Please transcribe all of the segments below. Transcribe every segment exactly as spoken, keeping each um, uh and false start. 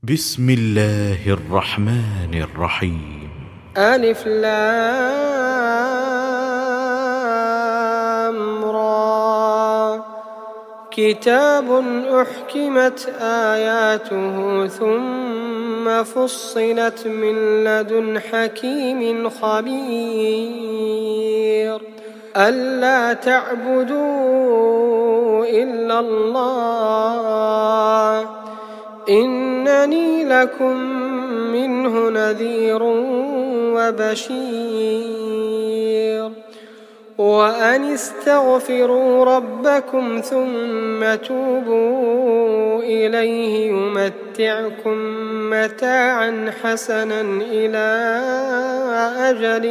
بسم الله الرحمن الرحيم. ألف لام را. كتاب أحكمت آياته ثم فصلت من لدن حكيم خبير. ألا تعبدوا إلا الله إنني لكم منه نذير وبشير. وأن استغفروا ربكم ثم توبوا إليه يمتعكم متاعا حسنا إلى أجل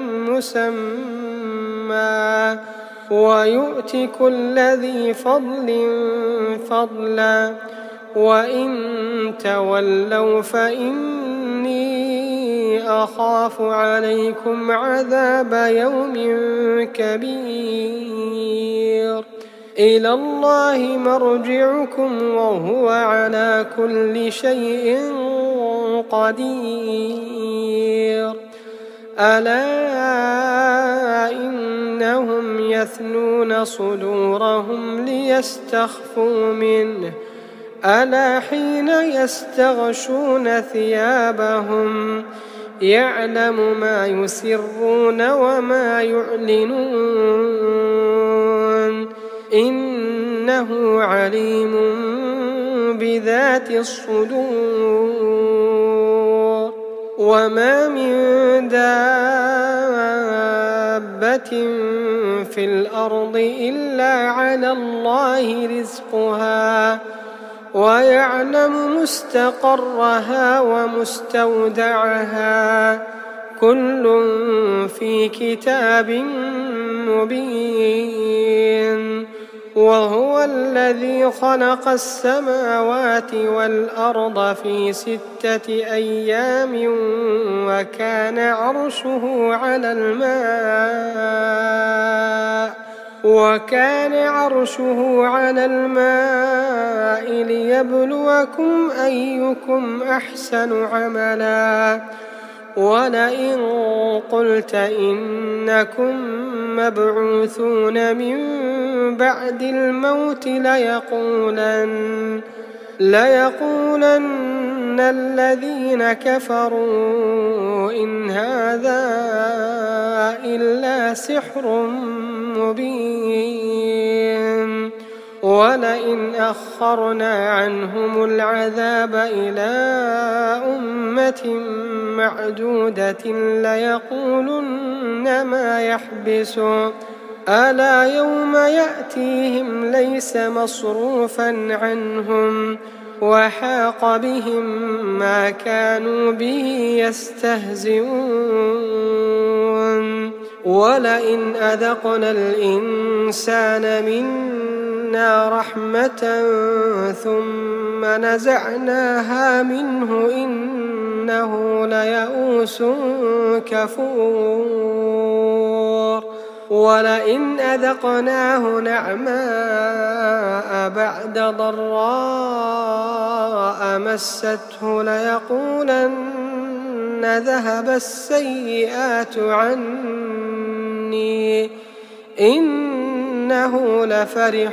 مسمى ويؤت كل ذي فضل فضلا وإن تولوا فإني أخاف عليكم عذاب يوم كبير. إلى الله مرجعكم وهو على كل شيء قدير. ألا إنهم يثنون صدورهم ليستخفوا منه ألا حين يستغشون ثيابهم يعلم ما يسرون وما يعلنون إنه عليم بذات الصدور. وما من دابة في الأرض إلا على الله رزقها ويعلم مستقرها ومستودعها كل في كتاب مبين. وهو الذي خلق السماوات والأرض في ستة أيام وكان عرشه على الماء وكان عرشه على الماء ليبلوكم أيكم أحسن عملا. ولئن قلت إنكم مبعوثون من بعد الموت ليقولن ليقولن الذين كفروا إن هذا إلا سحر مبين. ولئن أخرنا عنهم العذاب إلى أمة معدودة ليقولن ما يحبسه ألا يوم يأتيهم ليس مصروفا عنهم وحاق بهم ما كانوا به يستهزئون. ولئن أذقنا الإنسان منا رحمة ثم نزعناها منه إنه ليئوس كفور. ولئن أذقناه نعماء بعد ضراء مسته ليقولن ذهب السيئات عني إنه لفرح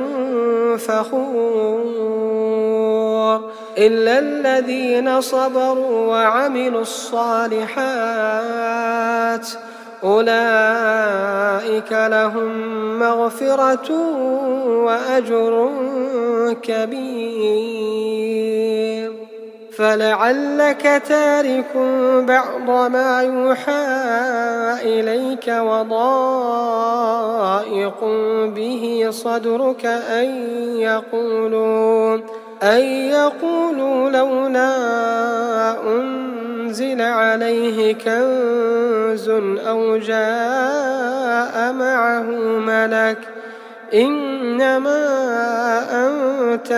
فخور. إلا الذين صبروا وعملوا الصالحات أولئك لهم مغفرة وأجر كبير. فلعلك تارك بعض ما يوحى إليك وضائق به صدرك أن يقولوا أن يقولوا لولا أنزل عليه كنز أو جاء معه ملك إنما أنت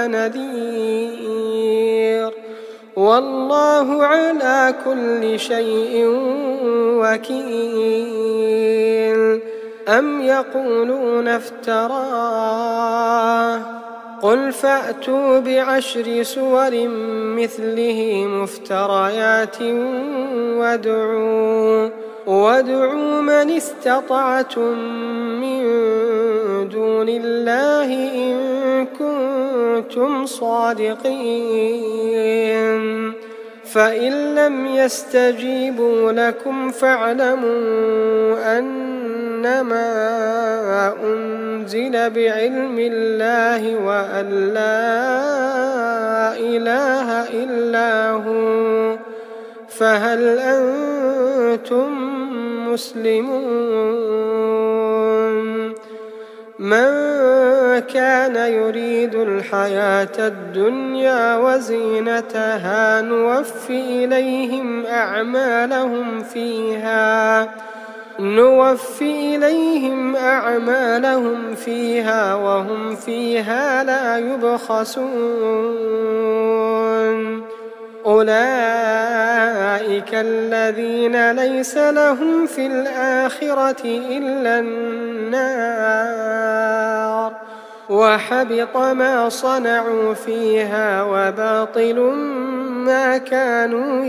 نذير والله على كل شيء وكيل. أم يقولون افتراه قل فأتوا بعشر سور مثله مفتريات وادعوا, وادعوا من استطعتم من دون الله إن كنتم صادقين فإن لم يستجيبوا لكم فاعلموا أنما أنزل بعلم الله وأن لا إله إلا هو فهل أنتم مسلمون من كان يريد الحياة الدنيا وزينتها نوفي إليهم أعمالهم فيها نوفي إليهم أعمالهم فيها وهم فيها لا يبخسون أولئك الذين ليس لهم في الآخرة إلا النار وحبط ما صنعوا فيها وباطل ما كانوا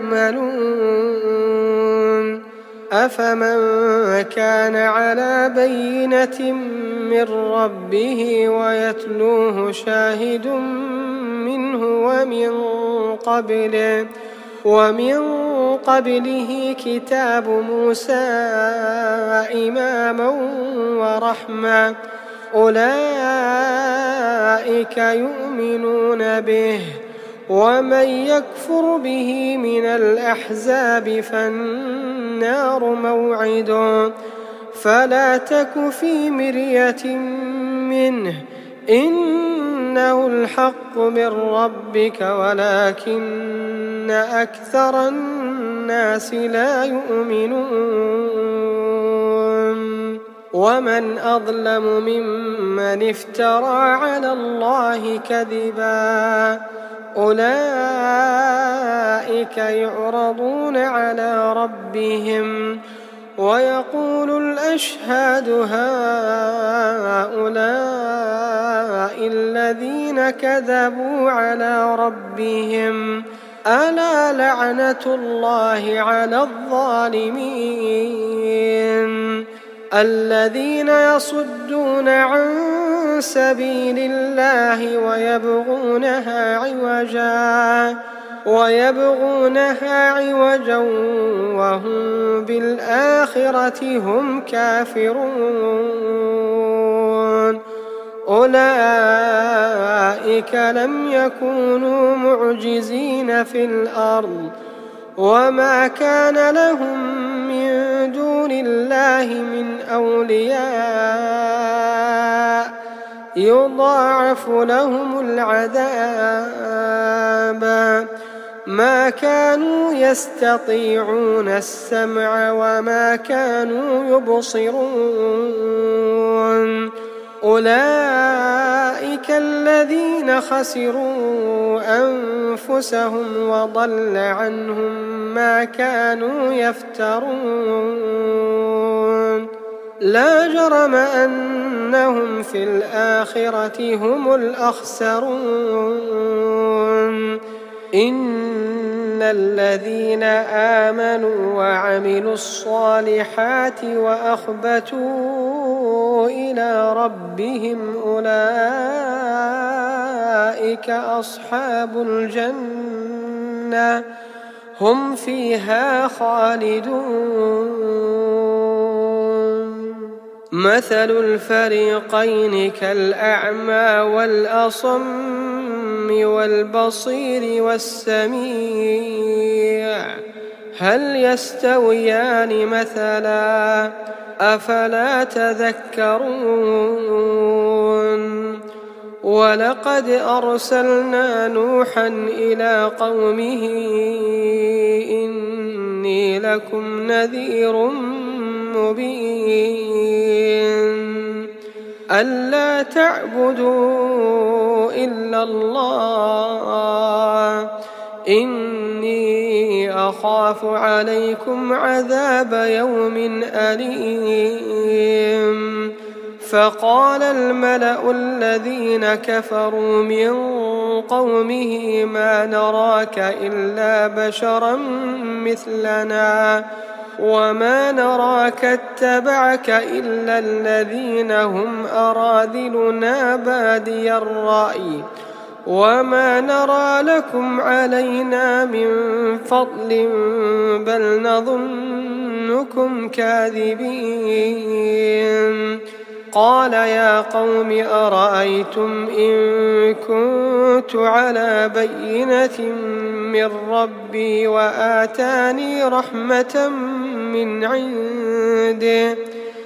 يعملون أفمن كان على بينة من ربه ويتلوه شاهد منه ومن قبله ومن قبله كتاب موسى إماما ورحمة أولئك يؤمنون به ومن يكفر به من الأحزاب فالنار موعده فلا تك في مرية منه إنه الحق من ربك ولكن أكثر الناس لا يؤمنون ومن أظلم ممن افترى على الله كذبا أولئك يعرضون على ربهم ويقول الأشهاد هؤلاء الذين كذبوا على ربهم ألا لعنة الله على الظالمين الذين يصدون عن سبيل الله ويبغونها عوجا ويبغونها عوجا وهم بالآخرة هم كافرون أولئك لم يكونوا معجزين في الأرض وما كان لهم من دون الله من أولياء يضاعف لهم العذاب ما كانوا يستطيعون السمع وما كانوا يبصرون أولئك الذين خسروا أنفسهم وضل عنهم ما كانوا يفترون لا جرم أنهم في الآخرة هم الأخسرون إن الذين آمنوا وعملوا الصالحات وأخبتوا إلى ربهم أولئك أصحاب الجنة هم فيها خالدون مثل الفريقين كالأعمى والأصم والبصير والسميع هل يستويان مثلا أفلا تذكرون ولقد أرسلنا نوحا إلى قومه إني لكم نذير مبين ألا تعبدوا إلا الله إني أخاف عليكم عذاب يوم أليم فقال الملأ الذين كفروا من قومه ما نراك إلا بشرا مثلنا وما نراك اتبعك إلا الذين هم أراذلنا بادي الرأي وما نرى لكم علينا من فضل بل نظنكم كاذبين. قال يا قوم أرأيتم إن كنت على بينة من ربي وآتاني رحمة من عنده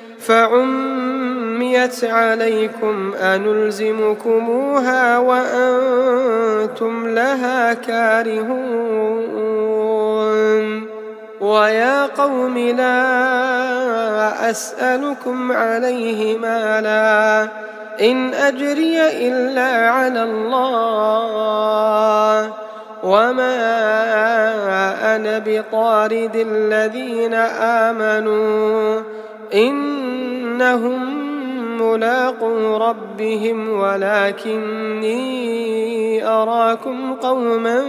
فعميت عليكم أنلزمكموها وأنتم لها كارهون. ويا قوم لا أسألكم عليه مالا إن أجري إلا على الله وما أنا بطارد الذين آمنوا إنهم ملاقو ربهم ولكني أراكم قوما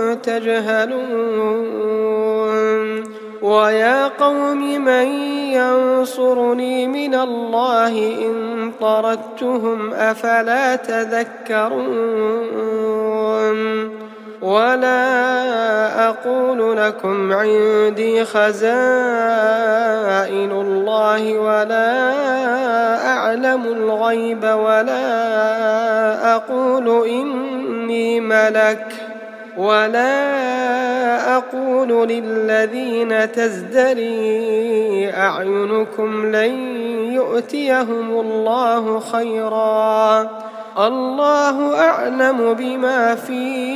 تجهلون. ويا قوم من ينصرني من الله إن طردتهم أفلا تذكرون. ولا أقول لكم عندي خزائن الله ولا أعلم الغيب ولا أقول إني ملك ولا أقول للذين تزدري أعينكم لن يؤتيهم الله خيرا الله أعلم بما في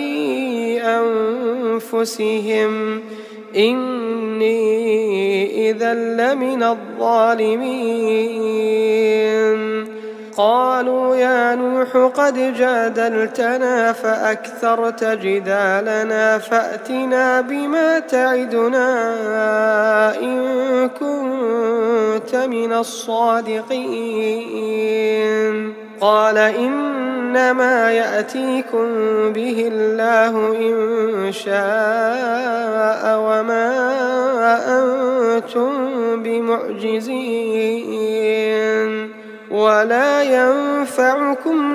أنفسهم إني إذا لمن الظالمين. قالوا يا نوح قد جادلتنا فأكثرت جدالنا فأتنا بما تعدنا إن كنت من الصادقين. قال إنما يأتيكم به الله إن شاء وما أنتم بمعجزين ولا ينفعكم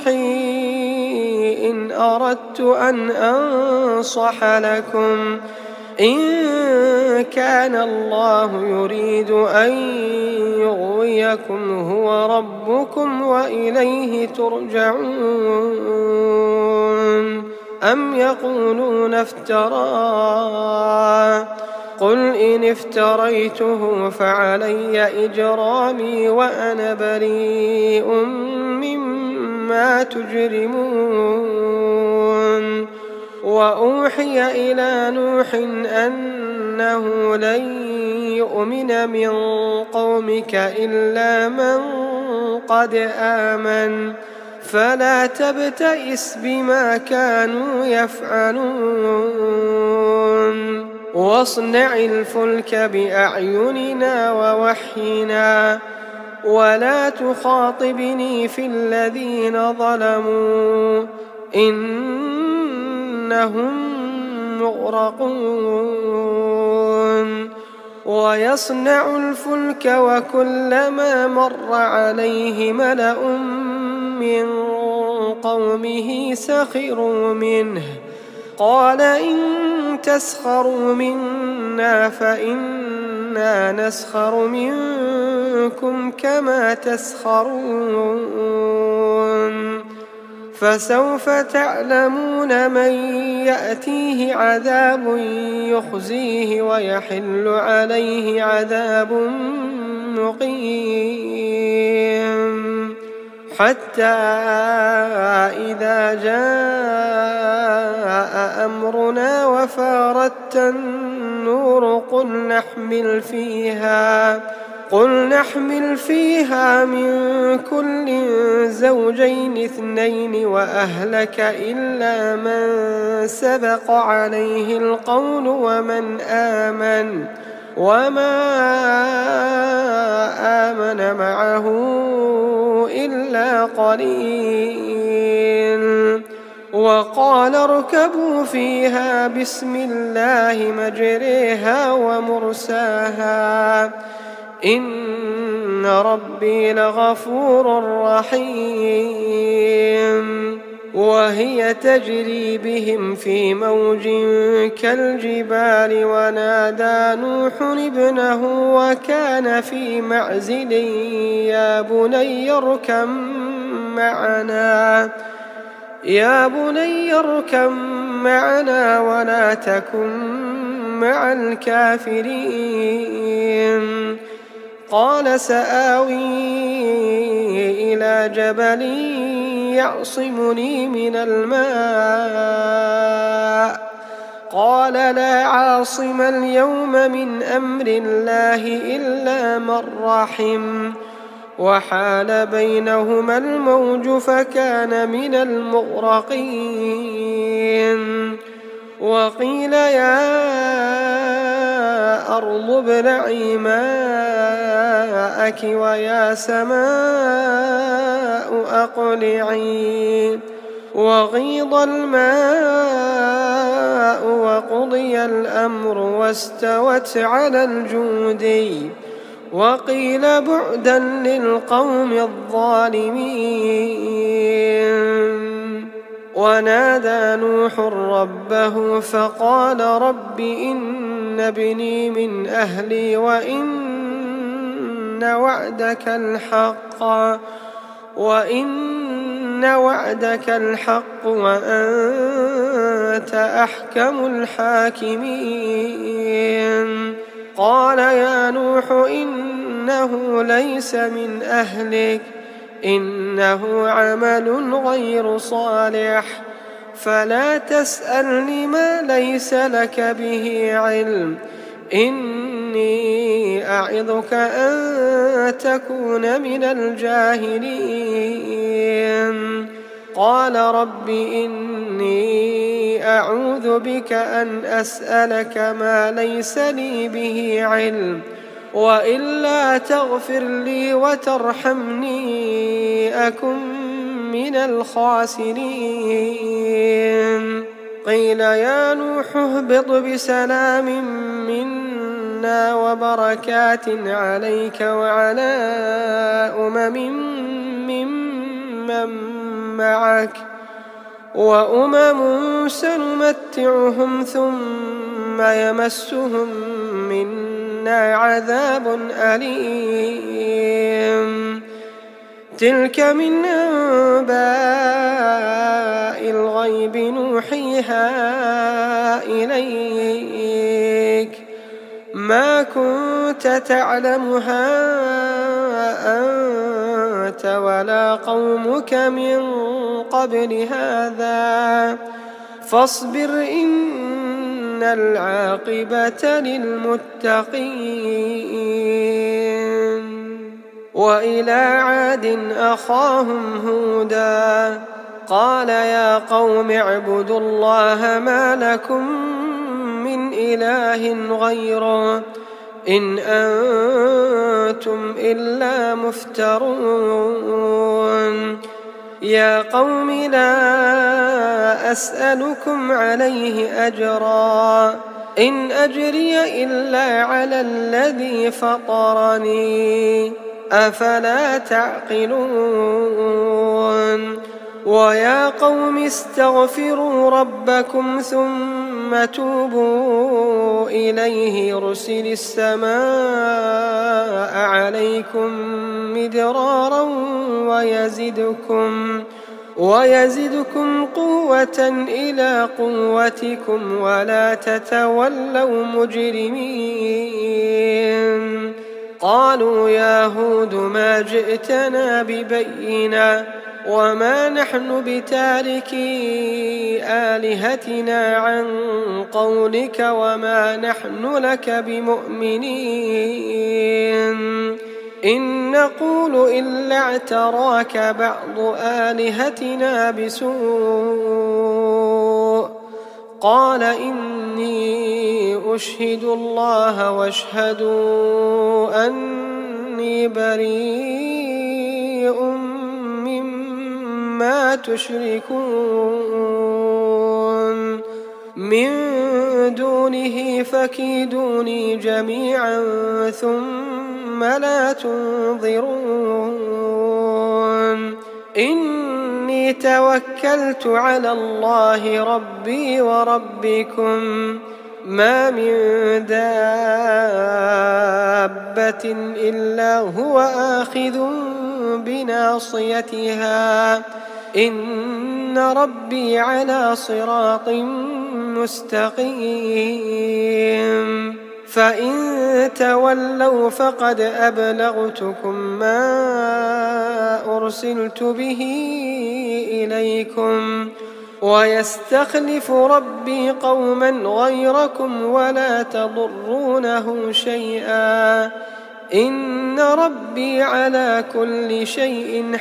نصحي إن أردت أن أنصح لكم إن كان الله يريد أن يغويكم هو ربكم وإليه ترجعون. أم يقولون افتراه قل إن افتريته فعلي إجرامي وأنا بريء مما تجرمون. وأوحي إلى نوح أنه لن يؤمن من قومك إلا من قد آمن فلا تبتئس بما كانوا يفعلون واصنع الفلك بأعيننا ووحينا ولا تخاطبني في الذين ظلموا إنهم مغرقون. ويصنع الفلك وكلما مر عليه ملأ من قومه سخروا منه قال إن تسخروا منا فإنا نسخر منكم كما تسخرون. فسوف تعلمون من يأتيه عذاب يخزيه ويحل عليه عذاب مقيم. حتى إذا جاء أمرنا وفارت النور قل نحمل فيها قل نحمل فيها من كل زوجين اثنين وأهلك إلا من سبق عليه القول ومن آمن وما آمن معه إلا قليل. وقال اركبوا فيها بسم الله مجريها ومرساها إن ربي لغفور رحيم. وهي تجري بهم في موج كالجبال ونادى نوح ابنه وكان في معزل يا بني اركب معنا يا بني اركب معنا ولا تكن مع الكافرين. قال سآوي إلى جبل يعصمني من الماء قال لا عاصم اليوم من أمر الله إلا من رحم وحال بينهما الموج فكان من المغرقين. وقيل يا أرض ابلعي ماءك ويا سماء أقلعي وغيض الماء وقضي الأمر واستوت على الجودي وقيل بعدا للقوم الظالمين. ونادى نوح ربه فقال رب إن ابني من أهلي وإن وعدك الحق وإن وعدك الحق وأنت أحكم الحاكمين. قال يا نوح إنه ليس من أهلك إنه عمل غير صالح فلا تسألني ما ليس لك به علم إني أعظك أن تكون من الجاهلين. قال رب إني أعوذ بك أن أسألك ما ليس لي به علم وإلا تغفر لي وترحمني أكن من الخاسرين. قيل يا نوح اهبط بسلام منا وبركات عليك وعلى أمم ممن معك وأمم سنمتعهم ثم يمسهم منا عذاب أليم. تلك من أنباء الغيب نوحيها إليك ما كنت تعلمها أنت ولا قومك من قبل هذا فاصبر إن العاقبة للمتقين. وإلى عاد أخاهم هودا قال يا قوم اعبدوا الله ما لكم من إله غيره إن أنتم إلا مفترون. يا قوم لا أسألكم عليه أجرا إن أجري إلا على الذي فطرني أفلا تعقلون. ويا قوم استغفروا ربكم ثم توبوا إليه يرسل السماء عليكم مدرارا ويزدكم ويزدكم قوة إلى قوتكم ولا تتولوا مجرمين. قالوا يا هود ما جئتنا ببينة وما نحن بتاركي آلهتنا عن قولك وما نحن لك بمؤمنين إن نقول إلا اعتراك بعض آلهتنا بسوء. قال إني اشهدوا الله واشهدوا أني بريء مما تشركون من دونه فكيدوني جميعا ثم لا تنظرون إني توكلت على الله ربي وربكم ما من دابة إلا هو آخذ بناصيتها إن ربي على صراط مستقيم فإن تولوا فقد أبلغتكم ما أرسلت به إليكم ويستخلف ربي قوما غيركم ولا تضرونه شيئا إن ربي على كل شيء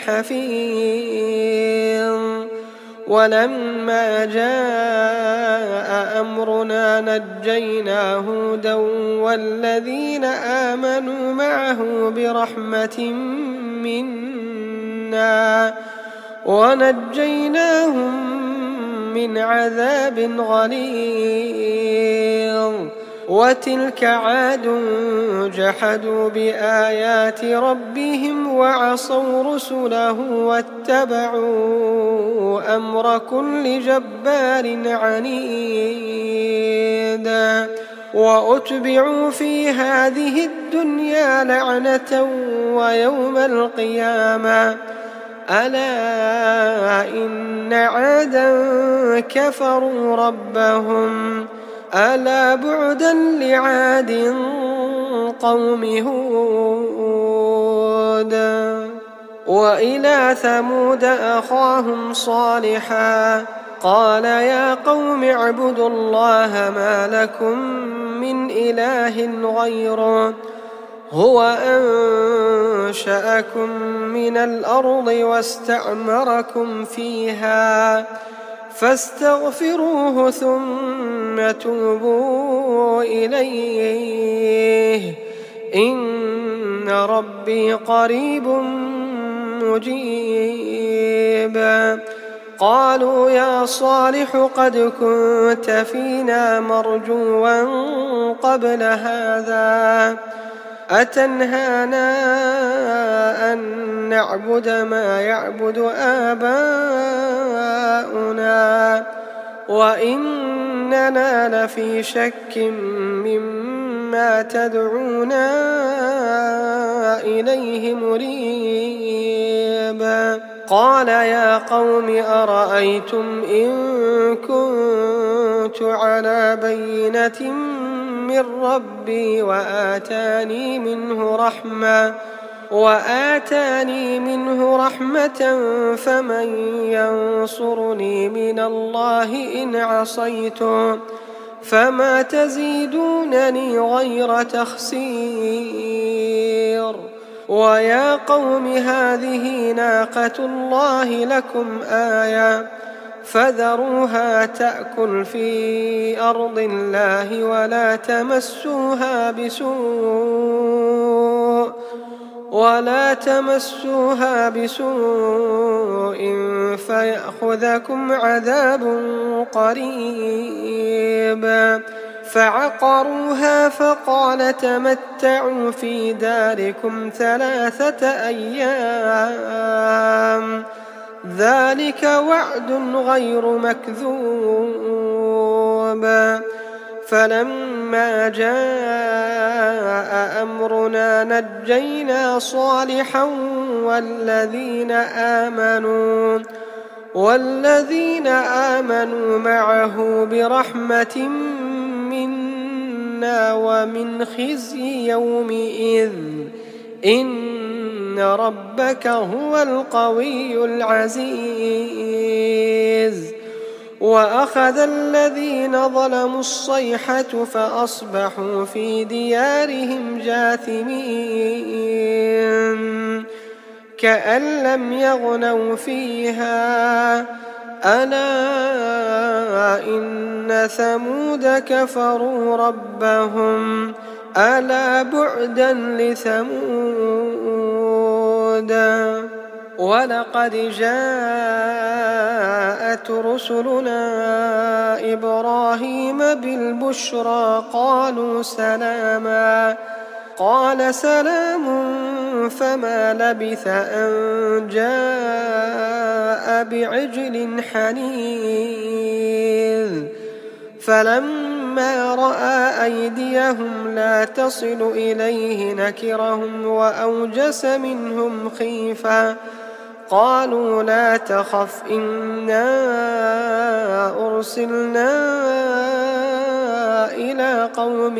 حفيظ ولما جاء أمرنا نجينا هودا والذين آمنوا معه برحمة منا ونجيناهم من عذاب غليظ وتلك عاد جحدوا بآيات ربهم وعصوا رسله واتبعوا أمر كل جبار عنيد وأتبعوا في هذه الدنيا لعنة ويوم القيامة ألا إن عادا كفروا ربهم ألا بعدا لعاد قوم هود وإلى ثمود أخاهم صالحا قال يا قوم اعبدوا الله ما لكم من إله غيره هو أنشأكم من الأرض واستعمركم فيها فاستغفروه ثم توبوا إليه إن ربي قريب مجيب قالوا يا صالح قد كنت فينا مرجوا قبل هذا أتنهانا أن نعبد ما يعبد آباؤنا وإننا لفي شك مما تدعونا إليه مريب قال يا قوم أرأيتم إن كنت على بينة من ربي وآتاني منه رحمة وآتاني منه رحمة فمن ينصرني من الله إن عصيته فما تزيدونني غير تخسير ويا قوم هذه ناقة الله لكم آية فذروها تأكل في أرض الله ولا تمسوها بسوء ولا تمسوها بسوء فيأخذكم عذاب قريب فعقروها فقال تمتعوا في داركم ثلاثة أيام ذلك وعد غير مكذوب فلما جاء أمرنا نجينا صالحا والذين آمنوا والذين آمنوا معه برحمة منا ومن خزي يومئذ إن ربك هو القوي العزيز وأخذ الذين ظلموا الصيحة فأصبحوا في ديارهم جاثمين كأن لم يغنوا فيها ألا إن ثمود كفروا ربهم ألا بعدا لثمود ولقد جاءت رسلنا إبراهيم بالبشرى قالوا سلاما قال سلام فما لبث أن جاء بعجل حنيذ فلما رأى أيديهم لا تصل إليه نكرهم وأوجس منهم خيفة قالوا لا تخف إنا أرسلنا إلى قوم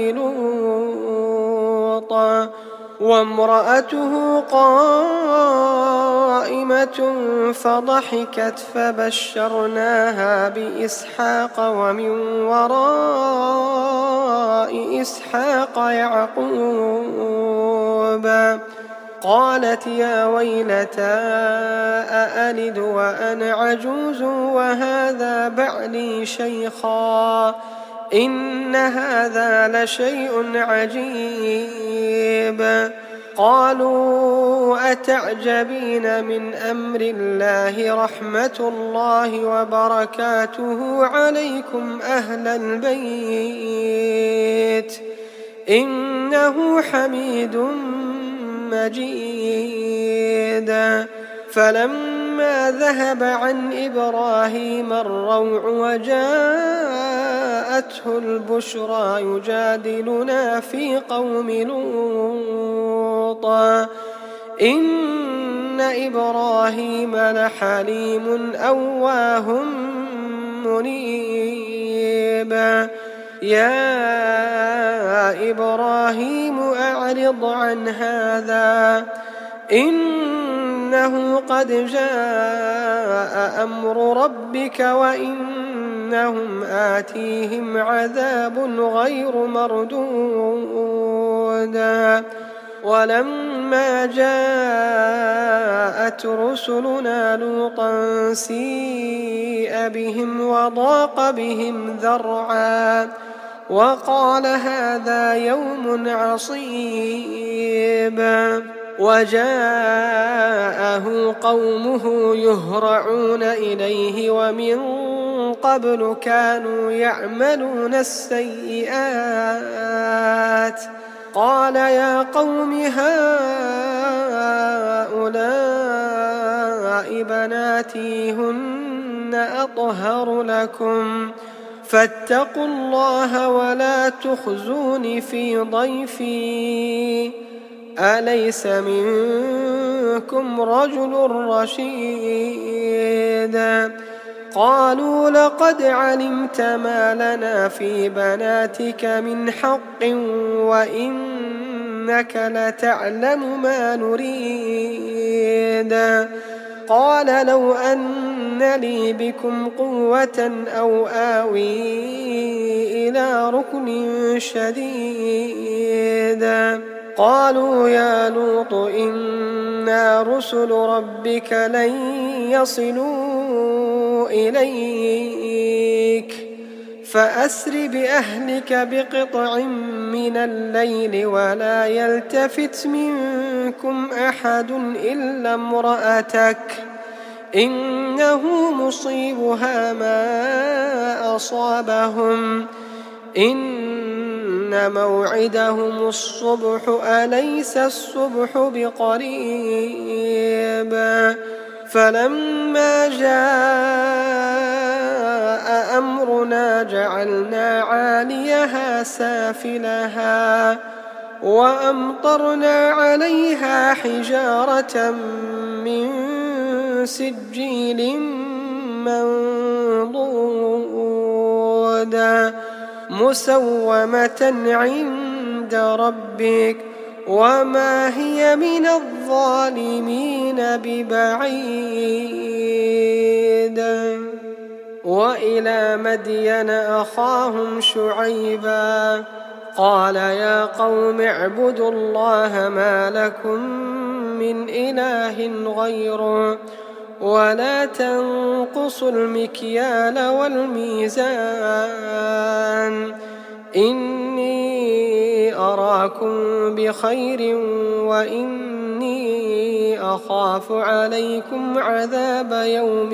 لوط وامرأته قائمة فضحكت فبشرناها بإسحاق ومن وراء إسحاق يعقوب قالت يا ويلتى أألد وأنا عجوز وهذا بعلي شيخا إن هذا لشيء عجيب قالوا أتعجبين من أمر الله رحمة الله وبركاته عليكم أهل البيت إنه حميد مجيد فلما ذهب عن إبراهيم الروع وجاءته البشرى يجادلنا في قوم لوط إن إبراهيم لحليم أواه منيب يا إبراهيم أعرض عن هذا إنه قد جاء أمر ربك وإنهم آتيهم عذاب غير مردود ولما جاءت رسلنا لوطا سيء بهم وضاق بهم ذرعا وقال هذا يوم عصيب وجاءه قومه يهرعون إليه ومن قبل كانوا يعملون السيئات قال يا قوم هؤلاء بناتي هن أطهر لكم فاتقوا الله ولا تخزوني في ضيفي أليس منكم رجل رشيد قالوا لقد علمت ما لنا في بناتك من حق وإنك لتعلم ما نريد قال لو أن لي بكم قوة أو آوي إلى ركن شديد قالوا يا لوط إنا رسل ربك لن يصلوا إليك فأسر بأهلك بقطع من الليل ولا يلتفت منكم أحد إلا امرأتك إنه مصيبها ما أصابهم إن موعدهم الصبح أليس الصبح بقريب فلما جاء أمرنا جعلنا عاليها سافلها وأمطرنا عليها حجارة من سجيل منضود مسومة عند ربك وما هي من الظالمين ببعيد وإلى مدين أخاهم شعيبا قال يا قوم اعبدوا الله ما لكم من إله غيره ولا تنقصوا المكيال والميزان إني أراكم بخير وإني أخاف عليكم عذاب يوم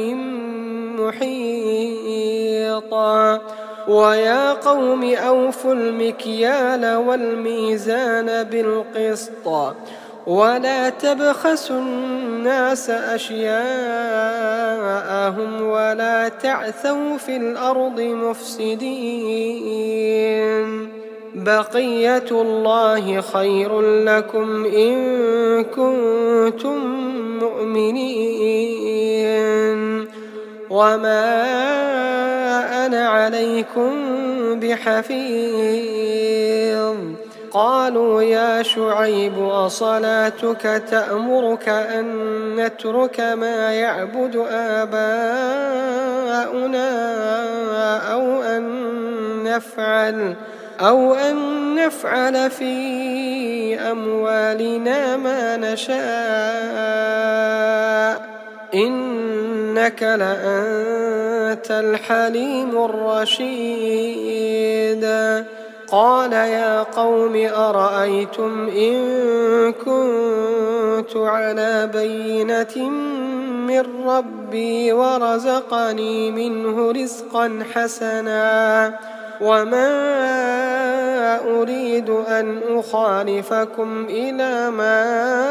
محيط. ويا قوم أوفوا المكيال والميزان بالقسط ولا تبخسوا الناس أشياءهم ولا تعثوا في الأرض مفسدين. بقية الله خير لكم إن كنتم مؤمنين وما أنا عليكم بحفيظ. قالوا يا شعيب أصلاتك تأمرك أن نترك ما يعبد آباؤنا أو أن نفعل أو أن نفعل في أموالنا ما نشاء إنك لأنت الحليم الرشيد. قال يا قوم أرأيتم إن كنت على بينة من ربي ورزقني منه رزقا حسنا وما أريد أن أخالفكم إلى ما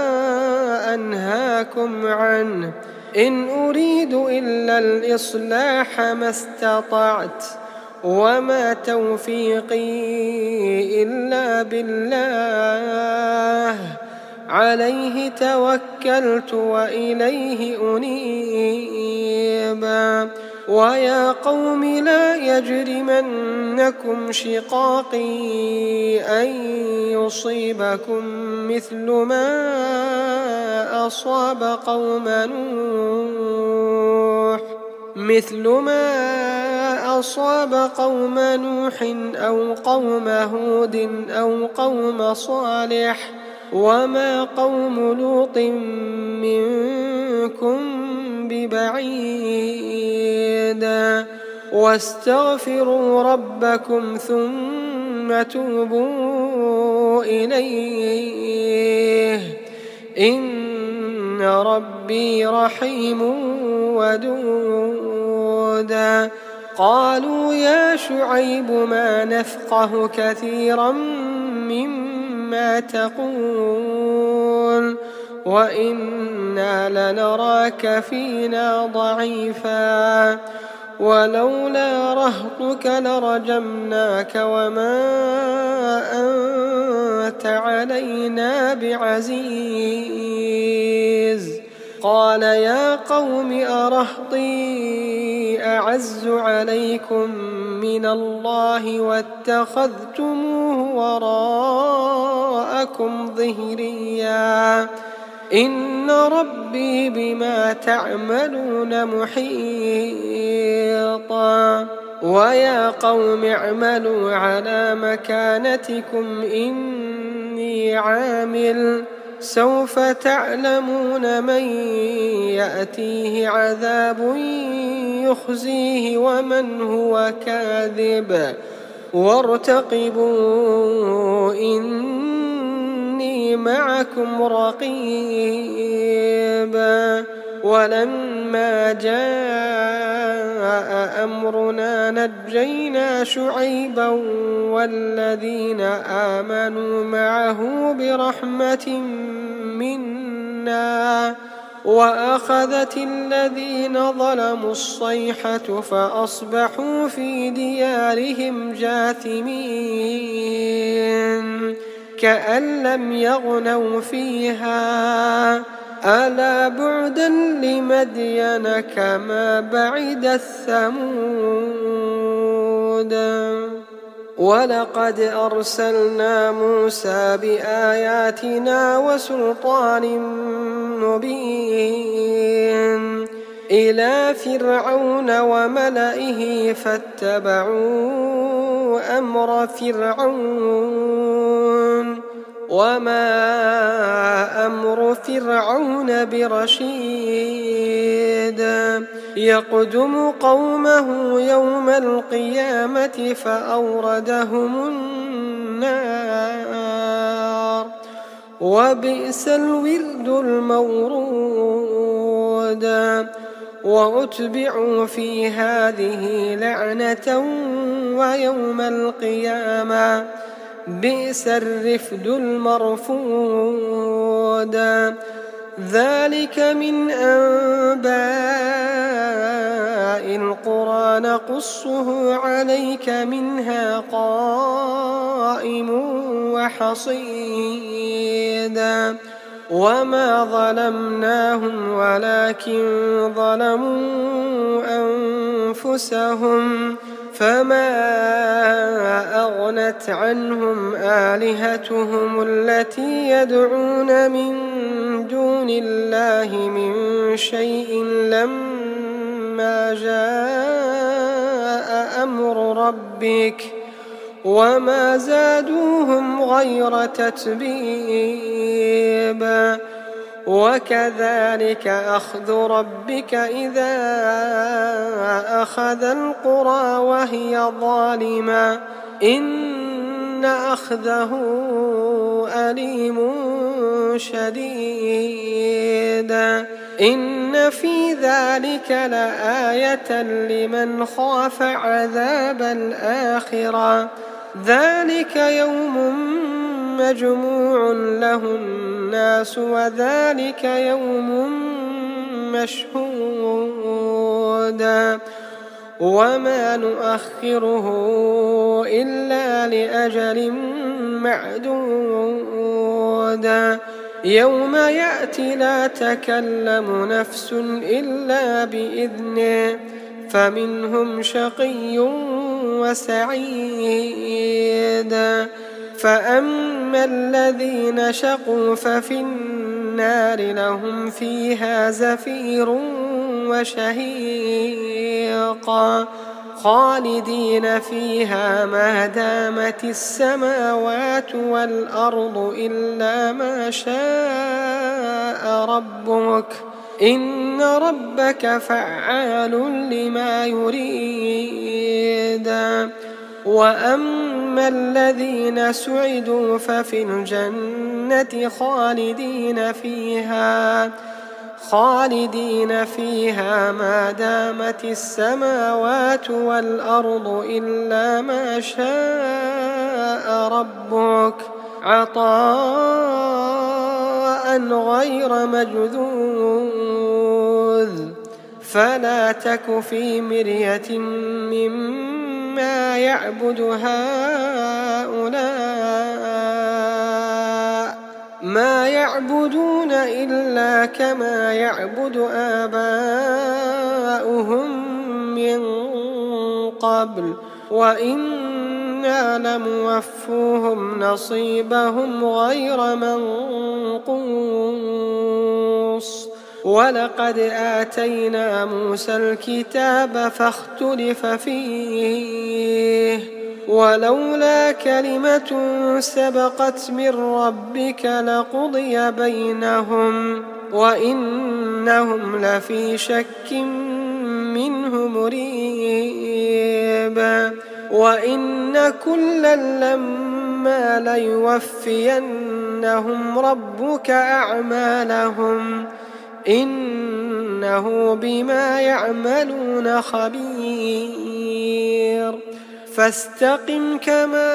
أنهاكم عنه إن أريد إلا الإصلاح ما استطعت وما توفيقي إلا بالله عليه توكلت وإليه أنيب. ويا قوم لا يجرمنكم شقاقي أن يصيبكم مثل ما أصاب قوم نوح مثل ما أصاب قوم نوح أو قوم هود أو قوم صالح وما قوم لوط منكم ببعيد. واستغفروا ربكم ثم توبوا إليه إن ربي رحيم ودود. قالوا يا شعيب ما نفقه كثيرا مما تقول وإنا لنراك فينا ضعيفا ولولا رهطك لرجمناك وما أنت علينا بعزيز. قال يا قوم أرهطي أعز عليكم من الله واتخذتموه وراءكم ظهريا إن ربي بما تعملون محيط. ويا قوم اعملوا على مكانتكم إني عامل سوف تعلمون من يأتيه عذاب يخزيه ومن هو كاذب وارتقبوا إني معكم رقيب. ولما جاء أمرنا نجينا شعيبا والذين آمنوا معه برحمة منا وأخذت الذين ظلموا الصيحة فأصبحوا في ديارهم جاثمين كأن لم يغنوا فيها ألا بعدا لمدين كما بعد الثمود. ولقد أرسلنا موسى بآياتنا وسلطان مبين إلى فرعون وملئه فاتبعوا أمر فرعون وما أمر فرعون برشيد يقدم قومه يوم القيامة فأوردهم النار وبئس الورد المورود وأتبعوا في هذه لعنة ويوم القيامة بئس الرفد المرفود ذلك من أنباء القرى نقصه عليك منها قائم وحصيد وما ظلمناهم ولكن ظلموا أنفسهم فما أغنت عنهم آلهتهم التي يدعون من دون الله من شيء لما جاء أمر ربك وما زادوهم غير تتبيب وكذلك أخذ ربك إذا أخذ القرى وهي ظالمة إن أخذه أليم شديد إن في ذلك لآية لمن خاف عذاب الآخرة ذلك يوم مجموع له الناس وذلك يوم مشهود وما نؤخره إلا لأجل معدود يوم يأتي لا تكلم نفس إلا بإذنه فمنهم شقي وسعيد فأما الذين شقوا ففي النار لهم فيها زفير وشهيق خالدين فيها ما دامت السماوات والأرض إلا ما شاء ربك إن ربك فعال لما يريد وأما الذين سعدوا ففي الجنة خالدين فيها خالدين فيها ما دامت السماوات والأرض إلا ما شاء ربك عطاء غير مجذوذ فلا تك في مرية مما يعبد هؤلاء ما يعبدون إلا كما يعبد آباؤهم من قبل وإنا لموفوهم نصيبهم غير منقوص ولقد آتينا موسى الكتاب فاختلف فيه ولولا كلمة سبقت من ربك لقضي بينهم وإنهم لفي شك منه مريب وإن كلا لما ليوفينهم ربك أعمالهم إنه بما يعملون خبير فاستقم كما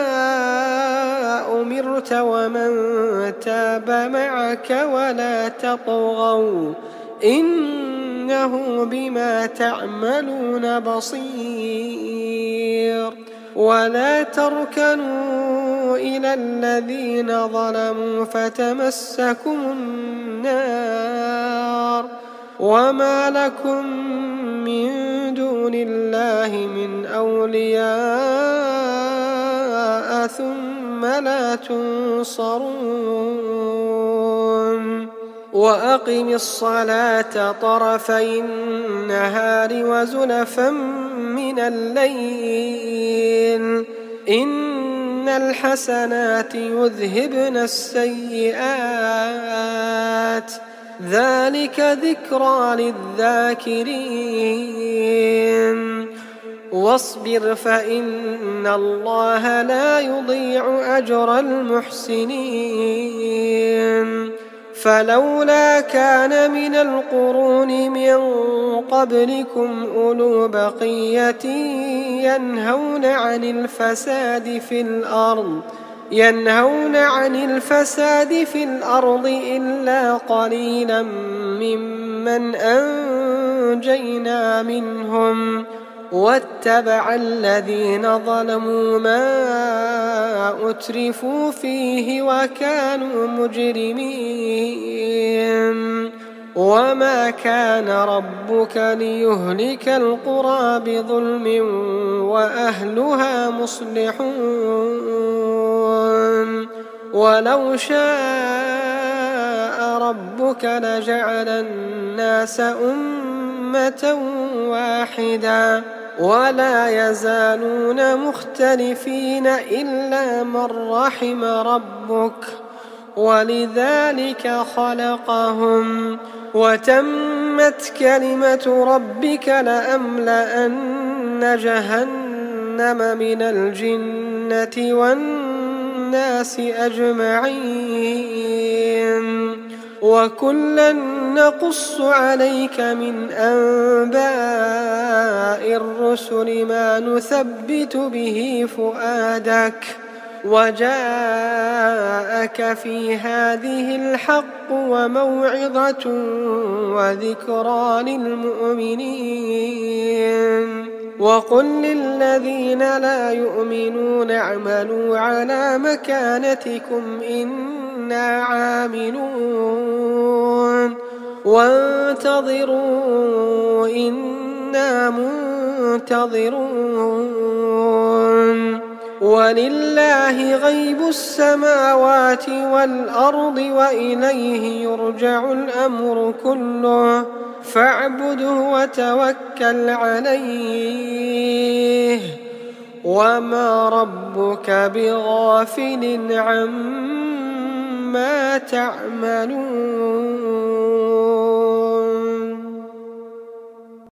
أمرت ومن تاب معك ولا تطغوا إنه بما تعملون بصير ولا تركنوا إلى الذين ظلموا فتمسكم النار وما لكم من دون الله من أولياء ثم لا تنصرون وأقم الصلاة طرفي النهار وزلفا من الليل إن إن الحسنات يذهبن السيئات ذلك ذكرى للذاكرين واصبر فإن الله لا يضيع أجر المحسنين فلولا كان من القرون من قبلكم أولو بقية ينهون عن الفساد في الأرض ينهون عن الفساد في الأرض إلا قليلا ممن أنجينا منهم واتبع الذين ظلموا ما أترفوا فيه وكانوا مجرمين وما كان ربك ليهلك القرى بظلم وأهلها مصلحون ولو شاء ربك لجعل الناس أمة واحدة ولا يزالون مختلفين إلا من رحم ربك ولذلك خلقهم وتمت كلمة ربك لأملأن جهنم من الجنة والناس أجمعين وكلا نقص عليك من أنباء الرسل ما نثبت به فؤادك وجاءك في هذه الحق وموعظة وذكرى للمؤمنين وقل للذين لا يؤمنون اعملوا على مكانتكم إنا عاملون وانتظروا إنا منتظرون ولله غيب السماوات والأرض وإليه يرجع الأمر كله فاعبده وتوكل عليه وما ربك بغافل عما تعملون